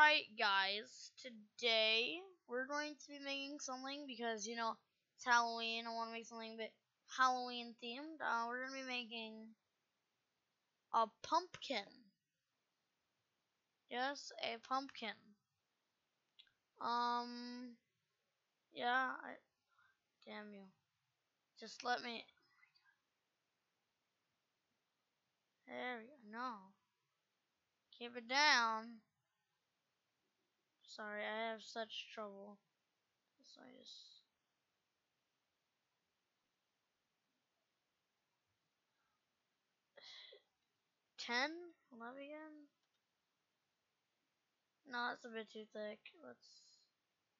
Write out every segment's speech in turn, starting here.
Alright guys, today we're going to be making something because, it's Halloween. I want to make something a bit Halloween themed. We're going to be making a pumpkin. Yes, a pumpkin. Yeah, damn you. Just let me, there we go, no. Keep it down. Sorry, I have such trouble. So I just... 10? 11 again? No, that's a bit too thick. Let's...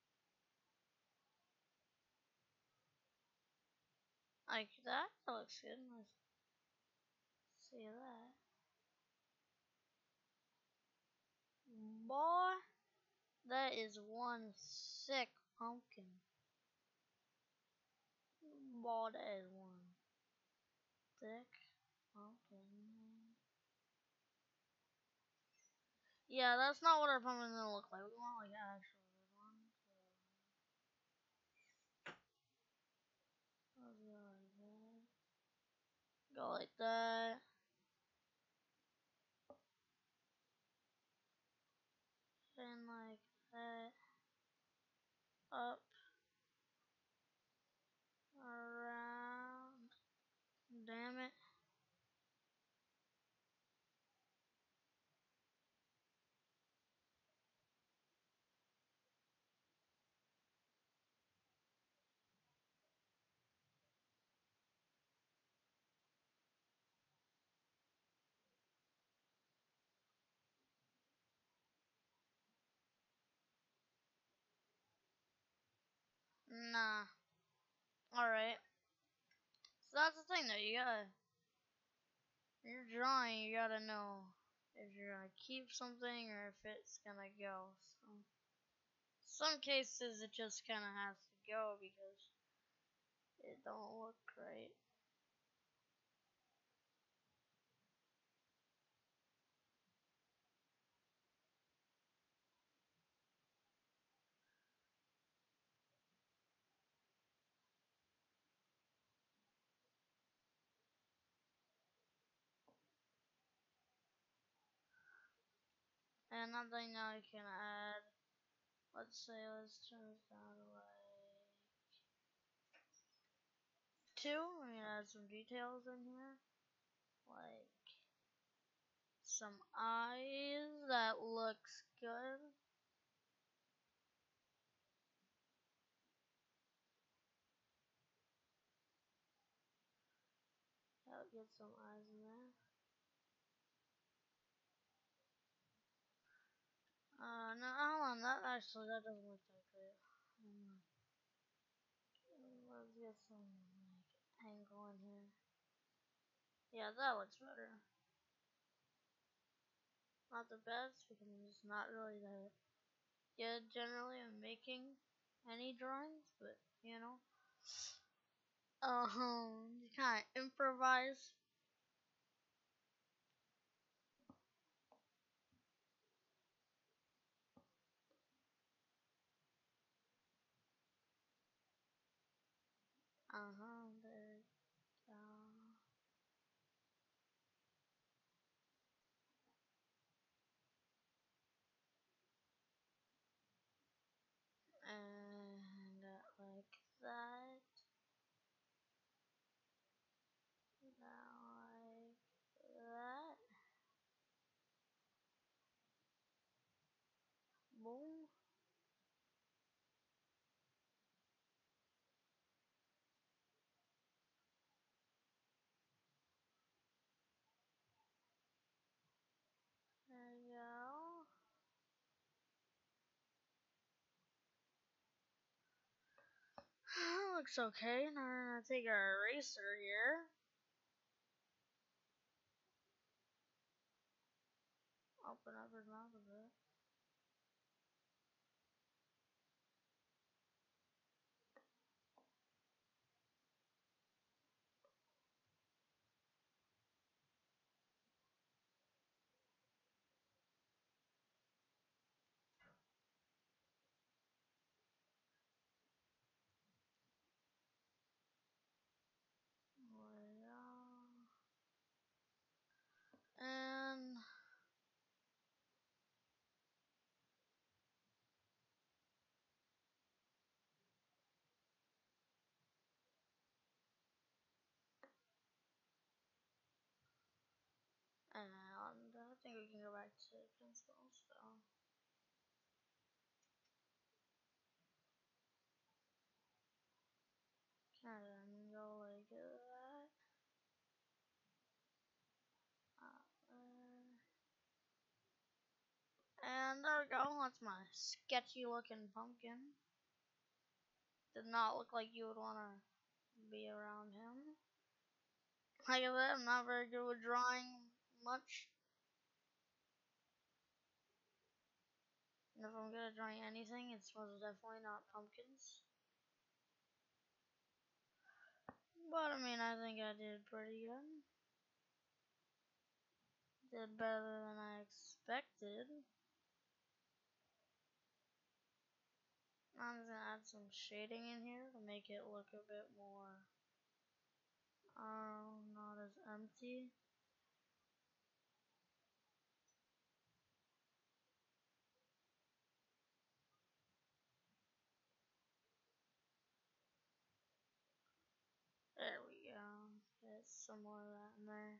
Like that? That looks good. Let's see that. Boy, that is one sick pumpkin. Boy, that is one thick pumpkin. Yeah, that's not what our pumpkin's gonna look like. We want like an actual good one. So, let's go like that. Go like that. And like that. Up. Around. Damn it. Nah. Alright. So that's the thing though, when you're drawing, you gotta know if you're gonna keep something or if it's gonna go. So, some cases it just kinda has to go because it don't look right. And another thing now you can add, let's turn this down to like 2. I'm gonna add some details in here. Like some eyes that looks good. I'll get some eyes in there. No, hold on, that doesn't look that great. Let's get some like angle in here. Yeah, that looks better. Not the best because I'm just not really that good generally in making any drawings, but you kind of improvise. There we go. And like that. Now like that. Boom. There we go. Looks okay. Now we're gonna take our eraser here. Open up his mouth a bit. think we can go back to pencil, so. And then go like that. And there we go, that's my sketchy looking pumpkin. Did not look like you would want to be around him. Like I said, I'm not very good with drawing much. And if I'm good at drawing anything, it's most definitely not pumpkins. But I mean, I think I did pretty good. Did better than I expected. I'm just gonna add some shading in here to make it look a bit more, not as empty. There we go. Get some more of that in there.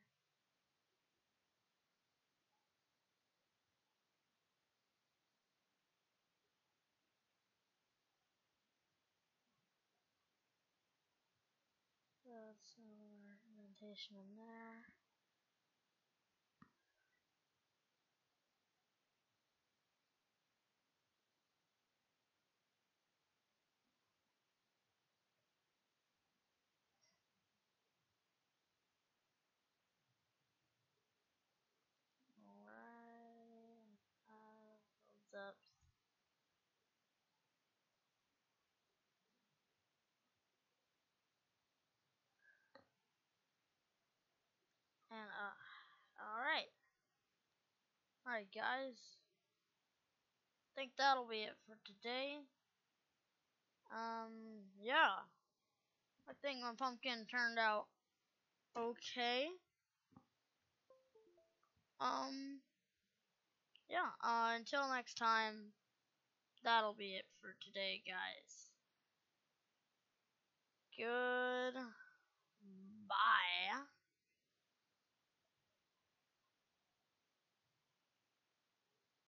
That's some more indentation in there. Alright. Builds up. And, alright. Alright, guys. I think that'll be it for today. Yeah. I think my pumpkin turned out okay. Yeah, until next time, that'll be it for today, guys. Goodbye.